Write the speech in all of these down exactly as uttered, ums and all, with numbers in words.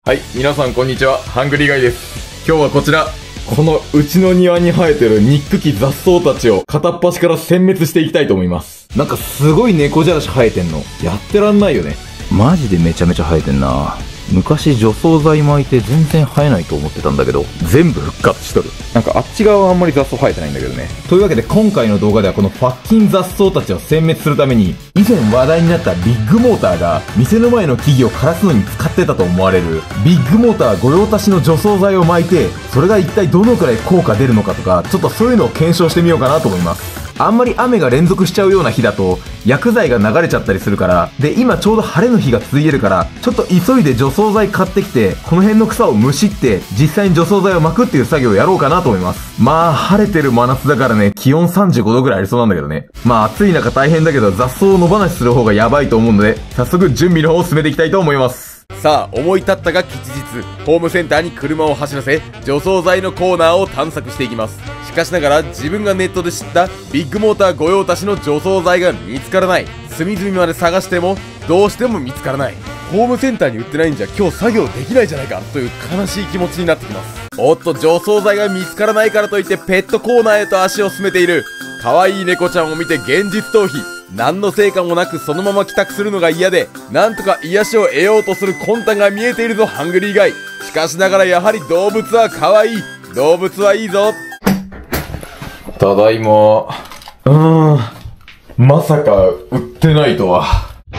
はい、皆さんこんにちは、ハングリーガイです。今日はこちら、このうちの庭に生えてる憎き雑草たちを片っ端から殲滅していきたいと思います。なんかすごい猫じゃらし生えてんの。やってらんないよね。 マジでめちゃめちゃ生えてんな。昔除草剤巻いて全然生えないと思ってたんだけど、全部復活しとる。なんかあっち側はあんまり雑草生えてないんだけどね。 というわけで今回の動画ではこのファッキン雑草たちを殲滅するために、以前話題になったビッグモーターが店の前の木々を枯らすのに使ってたと思われるビッグモーター御用達の除草剤を巻いて、それが一体どのくらい効果出るのかとか、ちょっとそういうのを検証してみようかなと思います。あんまり雨が連続しちゃうような日だと薬剤が流れちゃったりするから、で今ちょうど晴れの日が続いてるから、ちょっと急いで除草剤買ってきてこの辺の草をむしって実際に除草剤を巻くっていう作業をやろうかなと思います。まあ晴れてる真夏だからね、気温さんじゅうごどぐらいありそうなんだけどね。まあ暑い中大変だけど雑草を野放しする方がやばいと思うので、早速準備の方を進めていきたいと思います。さあ思い立ったが吉日、ホームセンターに車を走らせ除草剤のコーナーを探索していきます。しかしながら自分がネットで知ったビッグモーター御用達の除草剤が見つからない。隅々まで探してもどうしても見つからない。ホームセンターに売ってないんじゃ今日作業できないじゃないかという悲しい気持ちになってきます。おっと、除草剤が見つからないからといってペットコーナーへと足を進めている可愛い猫ちゃんを見て現実逃避。何の成果もなくそのまま帰宅するのが嫌で、なんとか癒しを得ようとする魂胆が見えているぞハングリーガイ。しかしながらやはり動物は可愛い。動物はいいぞ。ただいま。うーん、まさか売ってないとは。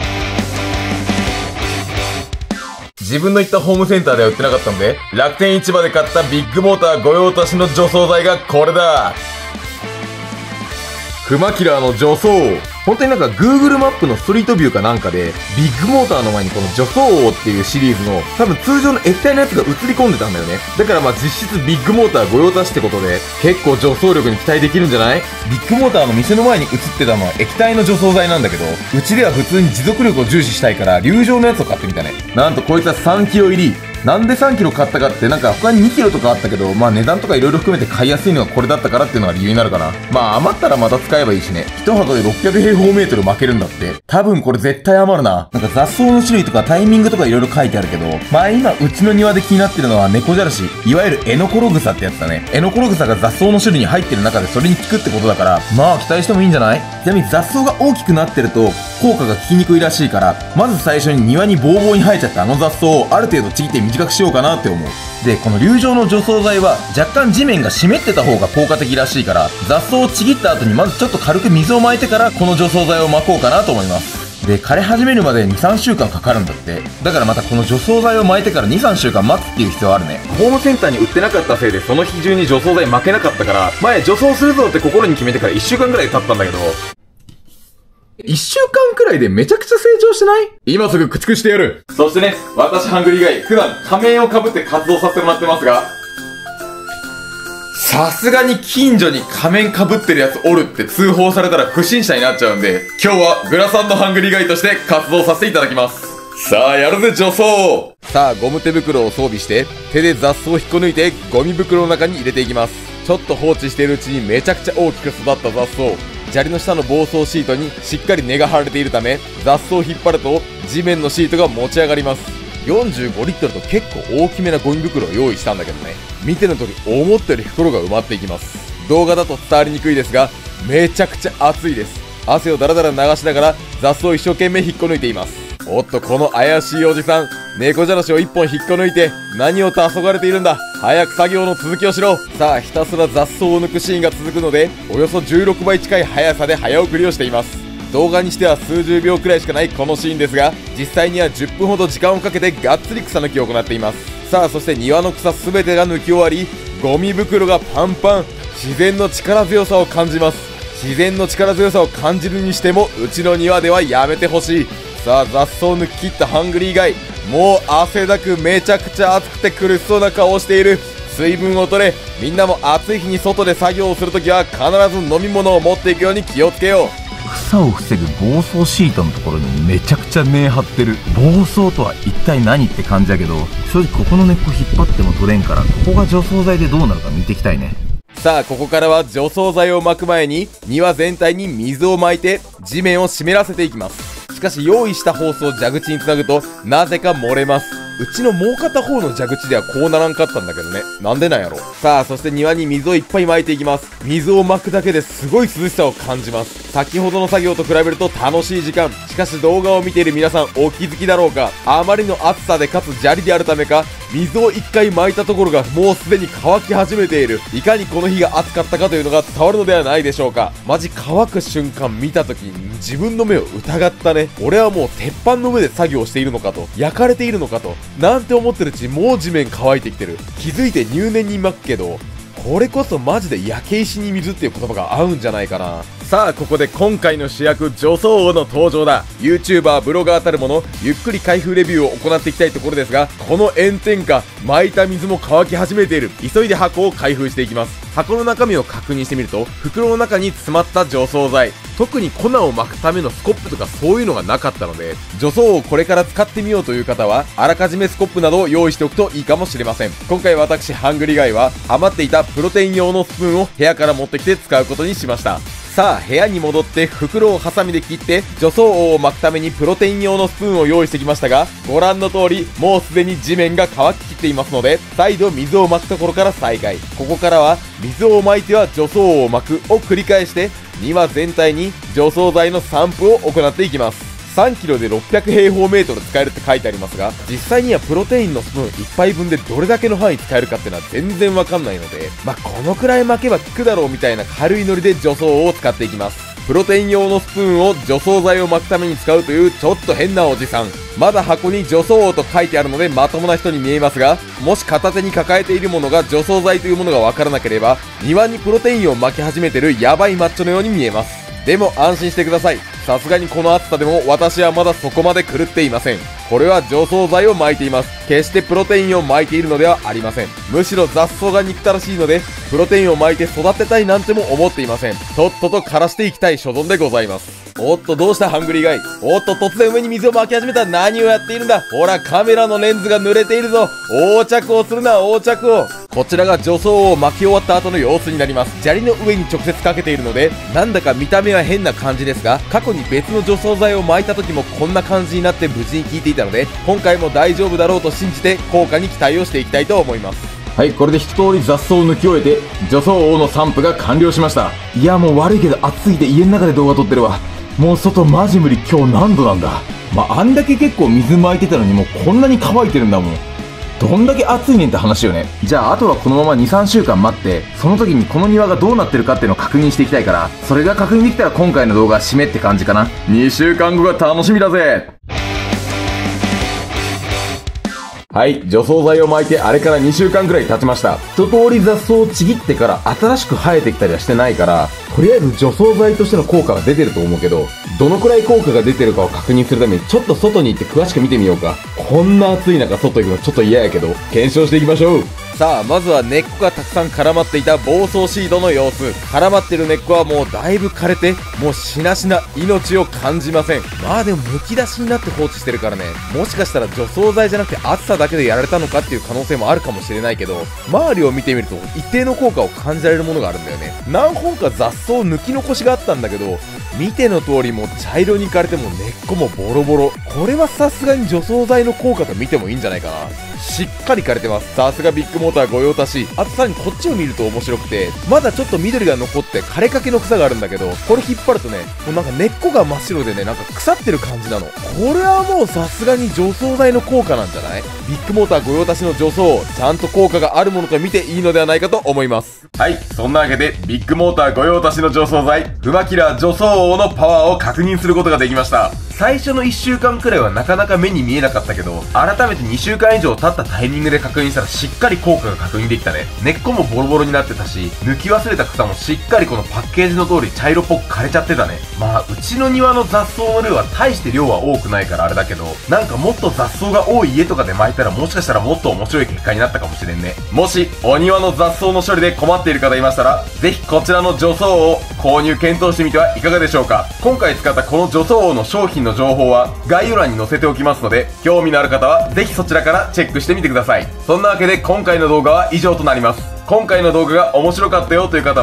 自分の行ったホームセンターでは売ってなかったので、楽天市場で買ったビッグモーター御用達の除草剤がこれだ。クマキラーの除草王。本当になんか Google マップのストリートビューかなんかで、ビッグモーターの前にこの除草王っていうシリーズの多分通常の液体のやつが映り込んでたんだよね。だからまあ実質ビッグモーター御用達ってことで、結構除草力に期待できるんじゃない？ビッグモーターの店の前に映ってたのは液体の除草剤なんだけど、うちでは普通に持続力を重視したいから流状のやつを買ってみたね。なんとこいつはさんキロ入り。なんでさんキロ買ったかって、なんか他ににキロとかあったけど、まあ値段とか色々含めて買いやすいのがこれだったからっていうのが理由になるかな。まあ余ったらまた使えばいいしね。一箱でろっぴゃく平方メートル巻けるんだって。多分これ絶対余るな。なんか雑草の種類とかタイミングとか色々書いてあるけど、まあ今うちの庭で気になってるのは猫じゃらし、いわゆるエノコログサってやつだね。エノコログサが雑草の種類に入ってる中でそれに効くってことだから、まあ期待してもいいんじゃない？ちなみに雑草が大きくなってると効果が効きにくいらしいから、まず最初に庭にボーボーに生えちゃったあの雑草をある程度ちぎって短くしようかなって思う。で、この流状の除草剤は若干地面が湿ってた方が効果的らしいから、雑草をちぎった後にまずちょっと軽く水をまいてからこの除草剤を巻こうかなと思います。で、枯れ始めるまでに、さんしゅうかんかかるんだって。だからまたこの除草剤を巻いてからに、さんしゅうかん待つっていう必要あるね。ホームセンターに売ってなかったせいでその日中に除草剤巻けなかったから、前除草するぞって心に決めてからいっしゅうかんくらい経ったんだけど、一週間くらいでめちゃくちゃ成長してない？今すぐ駆逐してやる。そしてね、私ハングリーガイ、普段仮面を被って活動させてもらってますが、さすがに近所に仮面被ってるやつおるって通報されたら不審者になっちゃうんで、今日はグラサンのハングリーガイとして活動させていただきます。さあやるぜ除草。さあゴム手袋を装備して手で雑草を引っこ抜いてゴミ袋の中に入れていきます。ちょっと放置しているうちにめちゃくちゃ大きく育った雑草、砂利の下の防草シートにしっかり根が張られているため、雑草を引っ張ると地面のシートが持ち上がります。よんじゅうごリットルと結構大きめなゴミ袋を用意したんだけどね、見ての通り思ったより袋が埋まっていきます。動画だと伝わりにくいですが、めちゃくちゃ熱いです。汗をダラダラ流しながら雑草を一生懸命引っこ抜いています。おっと、この怪しいおじさん、猫じゃらしを一本引っこ抜いて何をと遊がれているんだ。早く作業の続きをしろ。さあひたすら雑草を抜くシーンが続くので、およそじゅうろくばい近い速さで早送りをしています。動画にしては数十秒くらいしかないこのシーンですが、実際にはじゅっぷんほど時間をかけてがっつり草抜きを行っています。さあそして庭の草すべてが抜き終わり、ゴミ袋がパンパン。自然の力強さを感じます。自然の力強さを感じるにしてもうちの庭ではやめてほしい。さあ雑草を抜き切ったハングリーガイ、もう汗だくめちゃくちゃ暑くて苦しそうな顔をしている。水分を取れ。みんなも暑い日に外で作業をするときは必ず飲み物を持っていくように気をつけよう。 草を防ぐ防草シートのところにめちゃくちゃ根張ってる。防草とは一体何って感じだけど、正直ここの根っこ引っ張っても取れんから、ここが除草剤でどうなるか見ていきたいね。 さあここからは除草剤を巻く前に庭全体に水をまいて地面を湿らせていきます。しかし用意したホースを蛇口につなぐとなぜか漏れます。 うちのもう片方の蛇口ではこうならんかったんだけどね。なんでなんやろ。さあ、そして庭に水をいっぱい撒いていきます。水を撒くだけですごい涼しさを感じます。先ほどの作業と比べると楽しい時間。しかし動画を見ている皆さんお気づきだろうか。あまりの暑さでかつ砂利であるためか、水を一回撒いたところがもうすでに乾き始めている。いかにこの日が暑かったかというのが伝わるのではないでしょうか。マジ乾く瞬間見た時に自分の目を疑ったね。俺はもう鉄板の上で作業しているのかと、焼かれているのかと、なんて思ってるうちにもう地面乾いてきてる。気づいて入念に撒くけど、これこそマジで焼け石に水っていう言葉が合うんじゃないかな。さあ、ここで今回の主役女装王の登場だ。 YouTuber ブロガーたるものゆっくり開封レビューを行っていきたいところですが、この炎天下撒いた水も乾き始めている。急いで箱を開封していきます。箱の中身を確認してみると、袋の中に詰まった除草剤、特に粉をまくためのスコップとかそういうのがなかったので、除草をこれから使ってみようという方はあらかじめスコップなどを用意しておくといいかもしれません。今回私ハングリガイは余っていたプロテイン用のスプーンを部屋から持ってきて使うことにしました。さあ、部屋に戻って袋をハサミで切って除草王を巻くためにプロテイン用のスプーンを用意してきましたが、ご覧の通りもうすでに地面が乾ききっていますので、再度水を巻くところから再開。ここからは水を巻いては除草王を巻くを繰り返して庭全体に除草剤の散布を行っていきます。さんキロでろっぴゃくへいほうメートル使えるって書いてありますが、実際にはプロテインのスプーンいっぱいぶんでどれだけの範囲使えるかってのは全然わかんないので、まあ、このくらい巻けば効くだろうみたいな軽いノリで除草を使っていきます。プロテイン用のスプーンを除草剤を巻くために使うというちょっと変なおじさん。まだ箱に除草王と書いてあるのでまともな人に見えますが、もし片手に抱えているものが除草剤というものがわからなければ、庭にプロテインを巻き始めてるヤバいマッチョのように見えます。でも安心してください。さすがにこの暑さでも私はまだそこまで狂っていません。これは除草剤を巻いています。決してプロテインを巻いているのではありません。むしろ雑草が憎たらしいので、プロテインを巻いて育てたいなんても思っていません。とっとと枯らしていきたい所存でございます。おっと、どうしたハングリーガイ。おっと、突然上に水を巻き始めた。何をやっているんだ。ほら、カメラのレンズが濡れているぞ。横着をするな、横着を。こちらが除草を巻き終わった後の様子になります。砂利の上に直接かけているので、なんだか見た目は変な感じですが、過去に別の除草剤を巻いた時もこんな感じになって無事に効いていたので、今回も大丈夫だろうと信じて効果に期待をしていきたいと思います。 はい、これで一通り雑草を抜き終えて除草王の散布が完了しました。いや、もう悪いけど暑すぎて家の中で動画撮ってるわ。もう外マジ無理。今日何度なんだ。まあ、あんだけ結構水撒いてたのにもうこんなに乾いてるんだもん。どんだけ暑いねんって話よね。じゃああとはこのままに、さんしゅうかん待って、その時にこの庭がどうなってるかっていうのを確認していきたいから、それが確認できたら今回の動画は締めって感じかな。にしゅうかんごが楽しみだぜ。はい、除草剤を巻いてあれからにしゅうかんくらい経ちました。一通り雑草をちぎってから新しく生えてきたりはしてないから、とりあえず除草剤としての効果が出てると思うけど、どのくらい効果が出てるかを確認するためにちょっと外に行って詳しく見てみようか。こんな暑い中外行くのちょっと嫌やけど、検証していきましょう。さあ、まずは根っこがたくさん絡まっていた防草シードの様子。絡まってる根っこはもうだいぶ枯れて、もうしなしな命を感じません。まあでもむき出しになって放置してるからね、もしかしたら除草剤じゃなくて暑さだけでやられたのかっていう可能性もあるかもしれないけど、周りを見てみると一定の効果を感じられるものがあるんだよね。何本か雑草抜き残しがあったんだけど、見ての通りもう茶色に枯れても根っこもボロボロ。これはさすがに除草剤の効果と見てもいいんじゃないかな。しっかり枯れてます。さすがビッグモーター御用達。あとさらにこっちを見ると面白くて、まだちょっと緑が残って枯れかけの草があるんだけど、これ引っ張るとね、もうなんか根っこが真っ白でね、なんか腐ってる感じなの。これはもうさすがに除草剤の効果なんじゃない？ビッグモーター御用達の除草、ちゃんと効果があるものと見ていいのではないかと思います。はい、そんなわけでビッグモーター御用達の除草剤、フマキラー除草王のパワーを確認することができました。最初のいっしゅうかんくらいはなかなか目に見えなかったけど、改めてにしゅうかん以上経ったタイミングで確認したらしっかり効果が確認できたね。根っこもボロボロになってたし、抜き忘れた草もしっかりこのパッケージの通り茶色っぽく枯れちゃってたね。まあうちの庭の雑草の量は大して量は多くないからあれだけど、なんかもっと雑草が多い家とかで巻いたらもしかしたらもっと面白い結果になったかもしれんね。もしお庭の雑草の処理で困っている方いましたら、ぜひこちらの除草王を購入検討してみてはいかがでしょうか。今回使ったこの除草王の商品の情報は概要欄に載せておきますので、興味のある方はぜひそちらからチェックしてみてください。そんなわけで今回の動画は以上となります。今回の動画が面白かったよという方は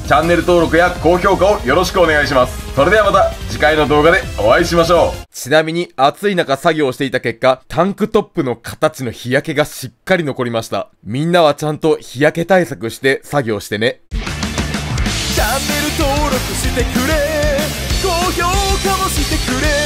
チャンネル登録や高評価をよろしくお願いします。それではまた次回の動画でお会いしましょう。 ちなみに暑い中作業をしていた結果、タンクトップの形の日焼けがしっかり残りました。みんなはちゃんと日焼け対策して作業してね。 チャンネル登録してくれ、高評価もしてくれ。